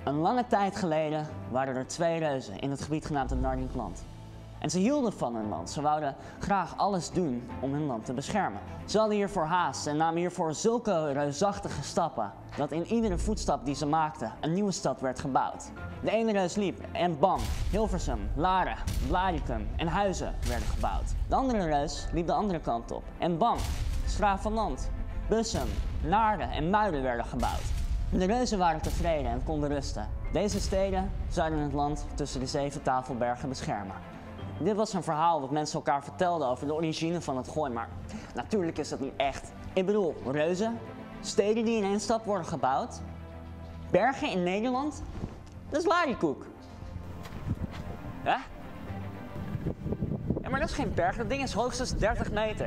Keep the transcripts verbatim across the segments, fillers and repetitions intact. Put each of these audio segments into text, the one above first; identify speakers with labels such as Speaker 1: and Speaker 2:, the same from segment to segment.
Speaker 1: Een lange tijd geleden waren er twee reuzen in het gebied genaamd het Narninkland. En ze hielden van hun land. Ze wouden graag alles doen om hun land te beschermen. Ze hadden hiervoor haast en namen hiervoor zulke reusachtige stappen dat in iedere voetstap die ze maakten een nieuwe stad werd gebouwd. De ene reus liep en bam, Hilversum, Laren, Blaricum en Huizen werden gebouwd. De andere reus liep de andere kant op en bam, 's-Gravenland, Bussum, Naarden en Muiden werden gebouwd. De reuzen waren tevreden en konden rusten. Deze steden zouden het land tussen de zeven tafelbergen beschermen. Dit was een verhaal dat mensen elkaar vertelden over de origine van het Gooi, maar natuurlijk is dat niet echt. Ik bedoel, reuzen, steden die in één stap worden gebouwd, bergen in Nederland, dat is lariekoek. Ja? Ja, maar dat is geen berg, dat ding is hoogstens dertig meter.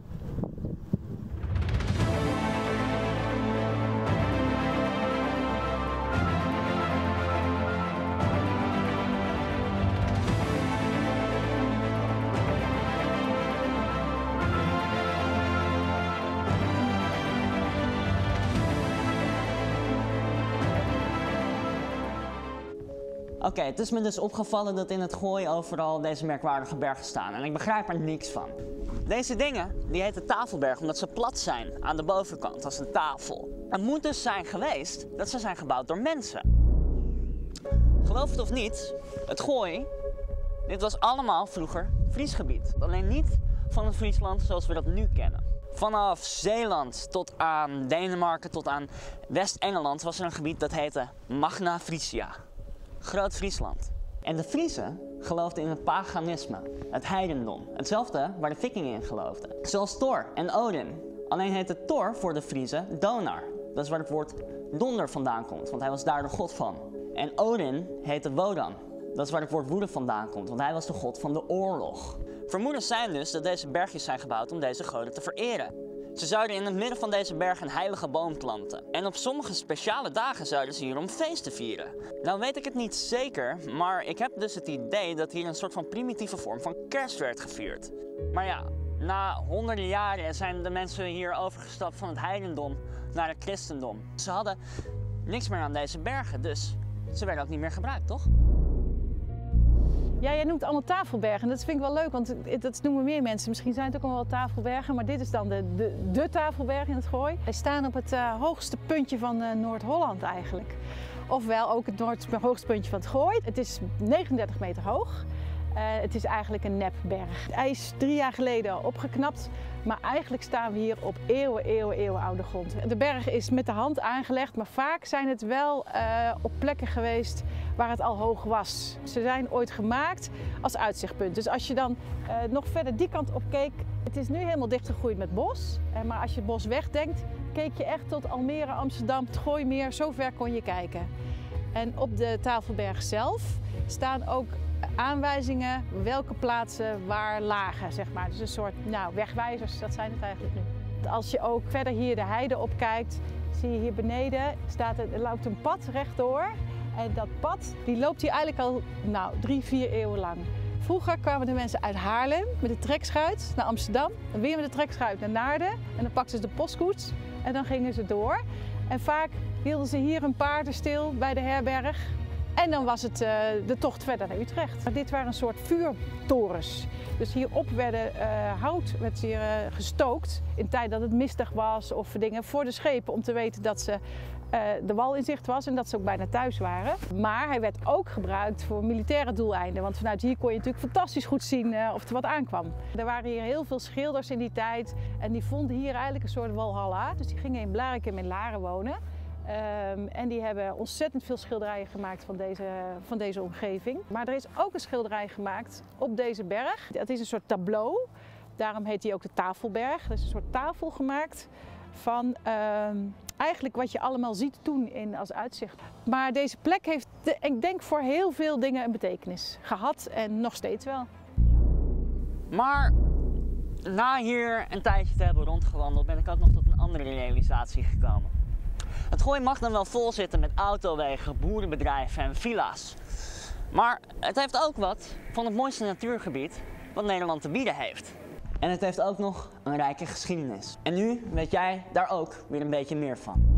Speaker 1: Oké, okay, het is me dus opgevallen dat in het Gooi overal deze merkwaardige bergen staan en ik begrijp er niks van. Deze dingen, die heten tafelbergen omdat ze plat zijn aan de bovenkant als een tafel. Het moet dus zijn geweest dat ze zijn gebouwd door mensen. Geloof het of niet, het Gooi, dit was allemaal vroeger Friesgebied. Alleen niet van het Friesland zoals we dat nu kennen. Vanaf Zeeland tot aan Denemarken tot aan West-Engeland was er een gebied dat heette Magna Frisia. Groot-Friesland. En de Friezen geloofden in het paganisme, het heidendom. Hetzelfde waar de vikingen in geloofden. Zoals Thor en Odin. Alleen heette Thor voor de Friezen Donar. Dat is waar het woord donder vandaan komt, want hij was daar de god van. En Odin heette Wodan. Dat is waar het woord woede vandaan komt, want hij was de god van de oorlog. Vermoedens zijn dus dat deze bergjes zijn gebouwd om deze goden te vereren. Ze zouden in het midden van deze berg een heilige boom planten. En op sommige speciale dagen zouden ze hier om feesten vieren. Nou weet ik het niet zeker, maar ik heb dus het idee dat hier een soort van primitieve vorm van kerst werd gevierd. Maar ja, na honderden jaren zijn de mensen hier overgestapt van het heidendom naar het christendom. Ze hadden niks meer aan deze bergen, dus ze werden ook niet meer gebruikt, toch?
Speaker 2: Ja, jij noemt allemaal tafelbergen. Dat vind ik wel leuk, want dat noemen meer mensen. Misschien zijn het ook allemaal wel tafelbergen, maar dit is dan de, de, de tafelberg in het Gooi. Wij staan op het uh, hoogste puntje van uh, Noord-Holland eigenlijk. Ofwel ook het noord, hoogste puntje van het Gooi. Het is negenendertig meter hoog. Uh, het is eigenlijk een nepberg. Hij is drie jaar geleden opgeknapt, maar eigenlijk staan we hier op eeuwen, eeuwen, eeuwen oude grond. De berg is met de hand aangelegd, maar vaak zijn het wel uh, op plekken geweest waar het al hoog was. Ze zijn ooit gemaakt als uitzichtpunt. Dus als je dan uh, nog verder die kant op keek, het is nu helemaal dichtgegroeid met bos. Uh, maar als je het bos wegdenkt, keek je echt tot Almere, Amsterdam, het Gooimeer, zo ver kon je kijken. En op de Tafelberg zelf staan ook aanwijzingen welke plaatsen waar lagen, zeg maar. Dus een soort nou, wegwijzers, dat zijn het eigenlijk nu. Als je ook verder hier de heide op kijkt, zie je hier beneden, staat er, er loopt een pad rechtdoor. En dat pad die loopt hier eigenlijk al nou, drie, vier eeuwen lang. Vroeger kwamen de mensen uit Haarlem met de trekschuit naar Amsterdam. Dan weer met de trekschuit naar Naarden. En dan pakten ze de postkoets en dan gingen ze door. En vaak hielden ze hier hun paarden stil bij de herberg. En dan was het uh, de tocht verder naar Utrecht. Dit waren een soort vuurtorens. Dus hierop werden uh, hout werd hier, uh, gestookt in tijd dat het mistig was of dingen voor de schepen om te weten dat ze, uh, de wal in zicht was en dat ze ook bijna thuis waren. Maar hij werd ook gebruikt voor militaire doeleinden, want vanuit hier kon je natuurlijk fantastisch goed zien uh, of er wat aankwam. Er waren hier heel veel schilders in die tijd en die vonden hier eigenlijk een soort walhalla. Dus die gingen in Blaricum in Laren wonen. Um, en die hebben ontzettend veel schilderijen gemaakt van deze, van deze omgeving. Maar er is ook een schilderij gemaakt op deze berg. Dat is een soort tableau. Daarom heet die ook de Tafelberg. Er is een soort tafel gemaakt van um, eigenlijk wat je allemaal ziet toen in, als uitzicht. Maar deze plek heeft, de, ik denk, voor heel veel dingen een betekenis gehad en nog steeds wel.
Speaker 1: Maar na hier een tijdje te hebben rondgewandeld ben ik ook nog tot een andere realisatie gekomen. Het Gooi mag dan wel vol zitten met autowegen, boerenbedrijven en villa's. Maar het heeft ook wat van het mooiste natuurgebied wat Nederland te bieden heeft. En het heeft ook nog een rijke geschiedenis. En nu weet jij daar ook weer een beetje meer van.